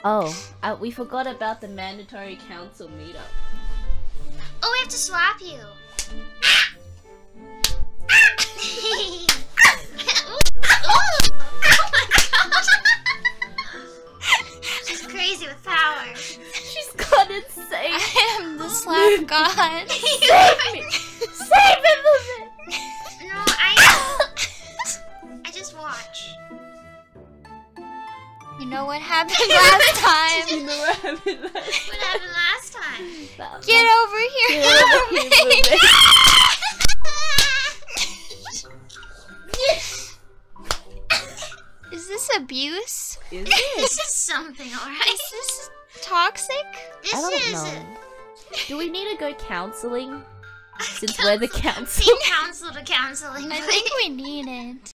Oh, we forgot about the mandatory council meetup. Oh, we have to swap you. She's crazy with power. She's gone insane. I am the slap god. Save me! Save me from it! No, I just watch. You know what happened last time? You know what happened last time? What happened last time? Get over here! Get over here, baby. Is this abuse? Is This it? is something, alright? Is this toxic? This I don't is know. Do we need to go counseling? Since we're the council. Be counsel to counseling. I think we need it.